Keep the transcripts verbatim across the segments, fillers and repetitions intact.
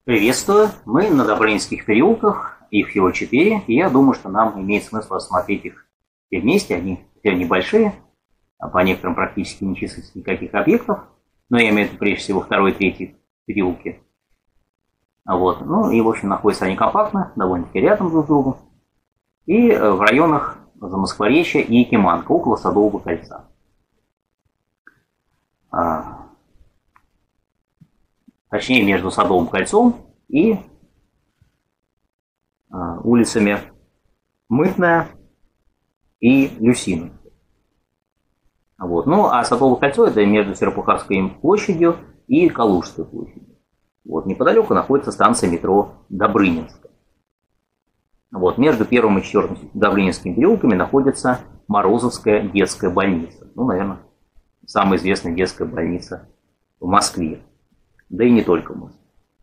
Приветствую! Мы на Добрынинских переулках, их всего четыре, и я думаю, что нам имеет смысл рассмотреть их все вместе. Они все небольшие, а по некоторым практически не числится никаких объектов, но я имею в виду прежде всего второй и третий переулки. Вот. Ну и, в общем, находятся они компактно, довольно-таки рядом друг с другом, и в районах Замоскворечья и Якиманка, около Садового кольца. Точнее, между Садовым кольцом и а, улицами Мытная и Люсина. Вот. Ну, а Садовое кольцо — это между Серпуховской площадью и Калужской площадью. Вот. Неподалеку находится станция метро Добрынинская. Вот. Между первым и четвертым Добрынинскими переулками находится Морозовская детская больница. Ну, наверное, самая известная детская больница в Москве. Да и не только мы.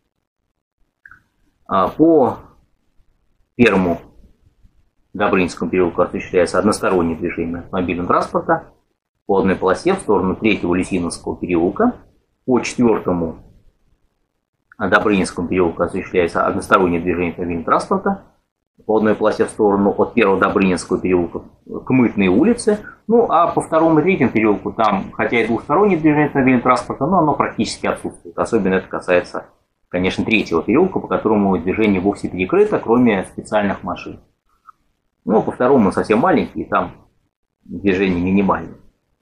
По первому Добрынинскому переулку осуществляется одностороннее движение автомобильного транспорта по одной полосе в сторону третьего Лисиновского переулка. По четвертому Добрынинскому переулку осуществляется одностороннее движение автомобильного транспорта по одной полосе в сторону от первого Добрынинского переулка к Мытной улице. Ну, а по второму и третьему переулку там, хотя и двухстороннее движение автомобильного транспорта, но оно практически отсутствует. Особенно это касается, конечно, третьего переулка, по которому движение вовсе перекрыто, кроме специальных машин. Ну, по второму он совсем маленький, там движение минимальное.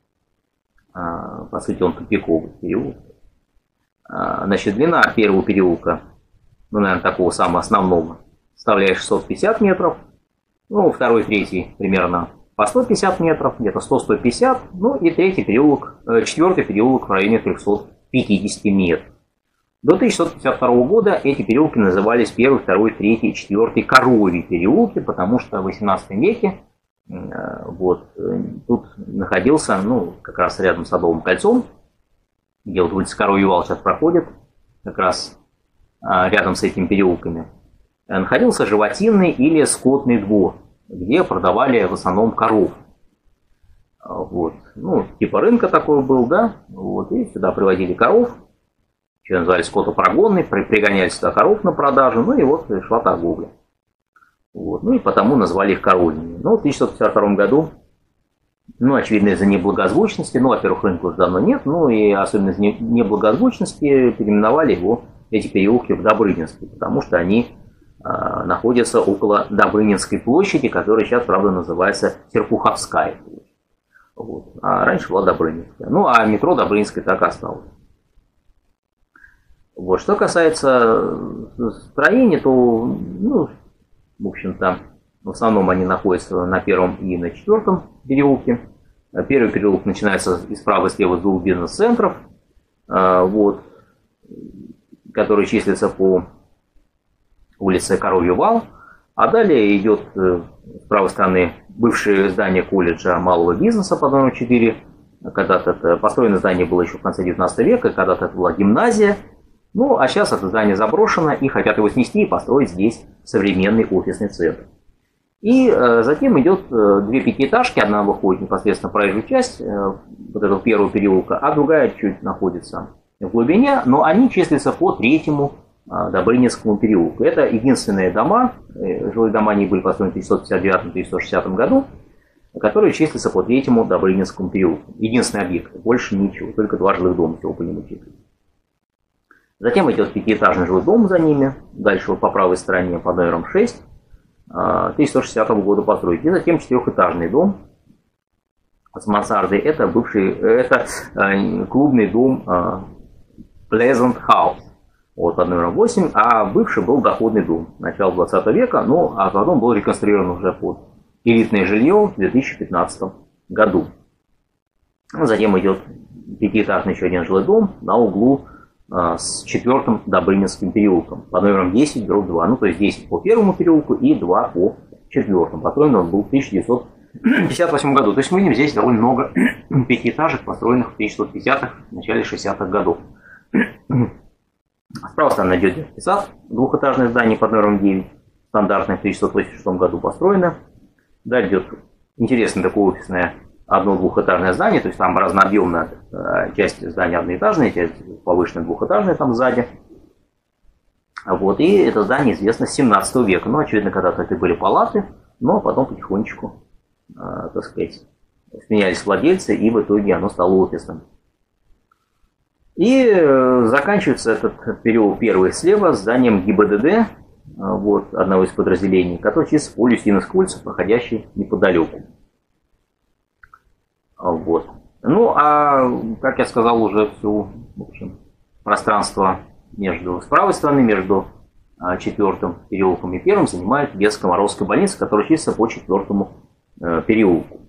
По сути, он тупиковый переулок. Значит, длина первого переулка, ну, наверное, такого самого основного, составляет шестьсот пятьдесят метров. Ну, второй, третий примерно по сто пятьдесят метров, где-то сто — сто пятьдесят. Ну и третий переулок, четвертый переулок в районе триста пятьдесят метров. До тысяча шестьсот пятьдесят второго года эти переулки назывались первый, второй, третий, четвертый коровьи переулки, потому что в восемнадцатом веке вот, тут находился, ну, как раз рядом с Садовым кольцом, где вот улица Коровий вал сейчас проходит, как раз рядом с этими переулками, находился животинный или скотный двор, где продавали в основном коров. Вот. Ну, типа рынка такой был, да, вот, и сюда привозили коров, что называли скотопрогонный, пригоняли сюда коров на продажу, ну и вот шла торговля. Вот. Ну и потому назвали их коровьями. Но в тысяча шестьсот пятьдесят втором году, ну, очевидно, из-за неблагозвучности, ну, во-первых, рынка уже давно нет, ну и особенно из-за неблагозвучности переименовали его, эти переулки, в Добрынинский, потому что они находится около Добрынинской площади, которая сейчас, правда, называется Серпуховская площадь. Вот. А раньше была Добрынинская. Ну, а метро Добрынинская так и осталось. Вот. Что касается строений, то, ну, в общем-то, в основном они находятся на первом и на четвертом переулке. Первый переулок начинается и справа, и слева с двух бизнес-центров, вот, которые числятся по улица Коровий вал, а далее идет с правой стороны бывшее здание колледжа малого бизнеса под номером четыре. Когда-то это построено здание было еще в конце девятнадцатого века, когда-то это была гимназия. Ну, а сейчас это здание заброшено, и хотят его снести и построить здесь современный офисный центр. И э, затем идет э, две пятиэтажки, одна выходит непосредственно в проезжую часть э, вот этого первого переулка, а другая чуть находится в глубине, но они числятся по третьему Добрынинскому переулку. Это единственные дома, жилые дома они были построены в тысяча шестьсот пятьдесят девятом — тысяча шестьсот шестидесятом году, которые числятся по третьему Добрынинскому переулку. Единственный объект, больше ничего, только два жилых дома всего по нему числятся. Затем идет пятиэтажный жилой дом за ними, дальше по правой стороне под номером шесть, тысяча шестьсот шестидесятого года постройки. И затем четырехэтажный дом с мансардой, это бывший, это клубный дом Pleasant House. Вот, под номером восемь, а бывший был доходный дом начала двадцатого века, ну, а потом был реконструирован уже под элитное жилье в две тысячи пятнадцатом году. Затем идет пятиэтажный еще один жилой дом на углу а, с четвертым Добрынинским переулком под номером десять дробь два, ну, то есть десять по первому переулку и два по четвертому. Построен он был в тысяча девятьсот пятьдесят восьмом году. То есть мы видим здесь довольно много пятиэтажек, построенных в тысяча шестьсот пятидесятых, в начале шестидесятых годов. Справа стороны идет детский сад, двухэтажное здание под номером девять, стандартное, в тысяча шестьсот восемьдесят шестом году построено. Далее идет интересное такое офисное одно-двухэтажное здание, то есть там разнообъемная часть здания одноэтажная, часть повышенная двухэтажная там сзади. Вот, и это здание известно с семнадцатого века. Ну, очевидно, когда-то это были палаты, но потом потихонечку, э, так сказать, сменялись владельцы, и в итоге оно стало офисным. И э, заканчивается этот период первый слева зданием ГИБДД, э, вот, одного из подразделений, который чисто по Люсиновской улице, проходящей неподалеку. Вот. Ну, а, как я сказал, уже всю, в общем, пространство между, с правой стороны, между а, четвертым переулком и первым занимает детско-морозская больница, которая числится по четвертому а, переулку.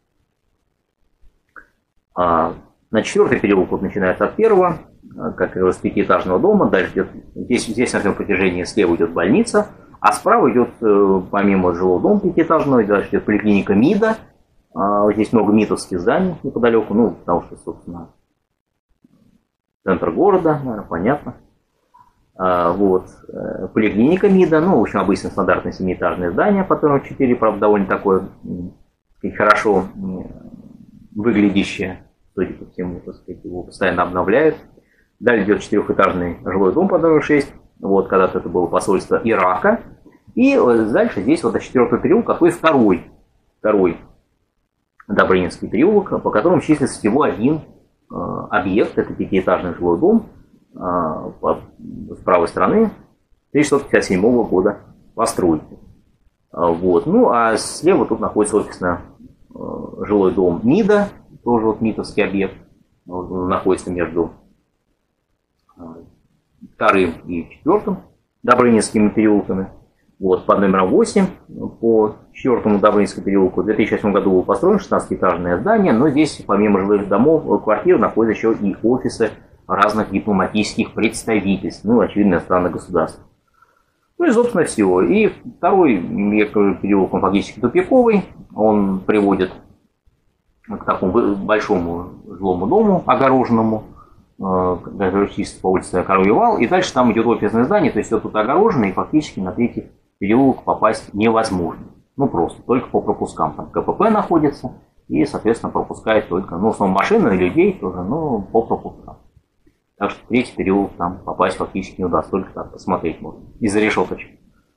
А, на четвертый переулок вот начинается от первого, а, как и с пятиэтажного дома. Дальше идет, здесь, здесь на этом протяжении слева идет больница, а справа идет, помимо жилого дома пятиэтажного, дальше идет поликлиника МИДа. А, здесь много МИДовских зданий неподалеку, ну, потому что, собственно, центр города, наверное, понятно. А, вот. Поликлиника МИДа, ну, в общем, обычно стандартное семиэтажное здание, по которому четыре, правда, довольно такое хорошо выглядящее, судя по всему, так сказать, его постоянно обновляют. Далее идет четырехэтажный жилой дом по номеру шесть, вот, когда-то это было посольство Ирака. И дальше здесь вот четвертый переулок, какой второй, второй Добрынинский переулок, по которому числится всего один э, объект, это пятиэтажный жилой дом э, по, с правой стороны, тысяча девятьсот пятьдесят седьмого года постройки. Э, вот. Ну, а слева тут находится офисно э, жилой дом МИДа, тоже вот МИДовский объект, он находится между э, вторым и четвертым Добрынинскими переулками. Вот, под номером восемь по четвертому Добрынинскому переулку в две тысячи восьмом году было построено шестнадцатиэтажное здание, но здесь помимо жилых домов, квартир находятся еще и офисы разных дипломатических представительств, ну, очевидно, иностранных государств. Ну и, собственно, все. И второй переулок, он фактически тупиковый, он приводит к такому большому жилому дому, огороженному, который чисто по улице Коровий вал, и дальше там идет офисное здание, то есть все тут огорожено, и фактически на третий переулок попасть невозможно. Ну, просто, только по пропускам. Там КПП находится, и, соответственно, пропускает только, ну, в основном машины и людей тоже, но по пропускам. Так что третий переулок там попасть фактически не удастся, только так посмотреть можно, из-за решеточек.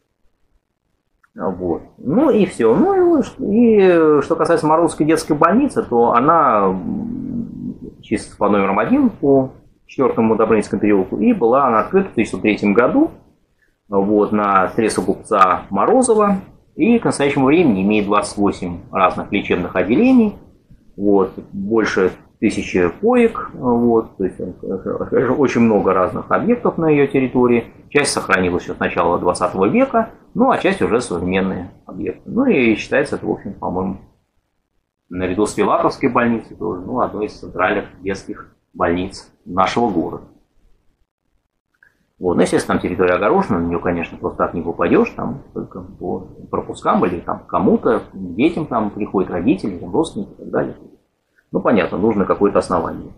Вот. Ну и все. Ну и, и что касается Морозской детской больницы, то она чисто по номерам один по четвертому Добрынинскому переулку, и была она открыта в тысяча девятьсот третьем году, вот, на средства купца Морозова, и к настоящему времени имеет двадцать восемь разных лечебных отделений, вот, больше тысячи коек, вот, то есть очень много разных объектов на ее территории. Часть сохранилась еще с начала двадцатого века, ну а часть уже современные объекты. Ну и считается это, в общем, по-моему, наряду с Филатовской больницей тоже, ну, одной из центральных детских больниц нашего города. Вот, ну, естественно, там территория огорожена, на нее, конечно, просто так не попадешь, там только по пропускам или там кому-то, детям там приходят родители, там, родственники и так далее. Ну, понятно, нужно какое-то основание.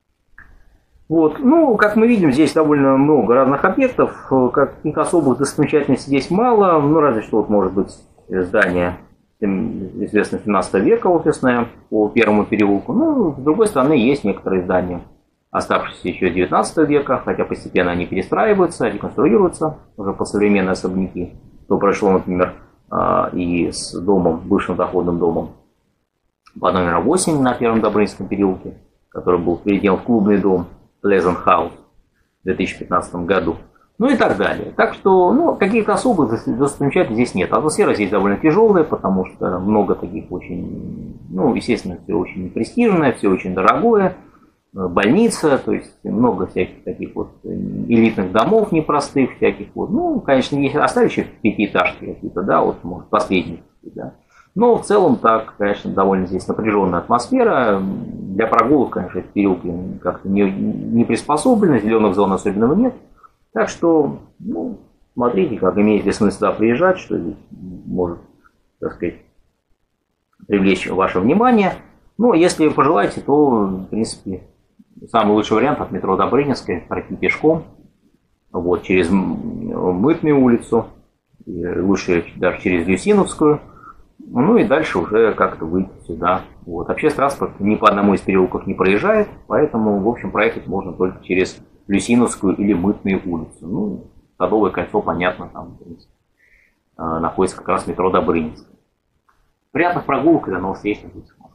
Вот, ну, как мы видим, здесь довольно много разных объектов, каких особых достопримечательностей здесь мало, ну, разве что вот может быть здание известно семнадцатого века офисное по первому переулку. Ну, с другой стороны, есть некоторые здания, оставшиеся еще девятнадцатого века, хотя постепенно они перестраиваются, реконструируются, уже по современные особняки. То прошло, например, и с домом, бывшим доходным домом по номеру восемь на первом Добрынинском переулке, который был переделан в клубный дом Pleasant House в две тысячи пятнадцатом году. Ну и так далее. Так что, ну, каких-то особых достопримечательностей здесь нет. Атмосфера здесь довольно тяжелая, потому что много таких очень, ну, естественно, все очень престижное, все очень дорогое. Больница, то есть много всяких таких вот элитных домов непростых, всяких вот. Ну, конечно, есть остались еще пятиэтажки какие-то, да, вот, может, последние, да. Но в целом так, конечно, довольно здесь напряженная атмосфера. Для прогулок, конечно, переулки как-то не, не приспособлены, зеленых зон особенного нет. Так что, ну, смотрите, как имеет ли смысл сюда приезжать, что здесь может, так сказать, привлечь ваше внимание. Ну, если пожелаете, то, в принципе, самый лучший вариант от метро Добрынинская пройти пешком, вот, через Мытную улицу, лучше даже через Люсиновскую, ну и дальше уже как-то выйти сюда. Вот. Общественный транспорт ни по одному из переулков не проезжает, поэтому, в общем, проехать можно только через Люсиновскую или Мытную улицу. Ну, Садовое кольцо, понятно, там, в принципе, находится как раз метро Добрынинское. Приятных прогулок и до новых встреч.